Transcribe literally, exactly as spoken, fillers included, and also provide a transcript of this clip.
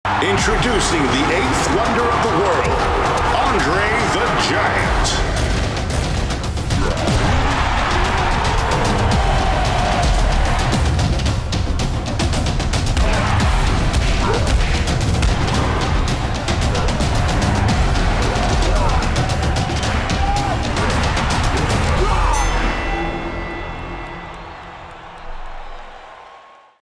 Introducing the eighth wonder of the world, Andre the Giant.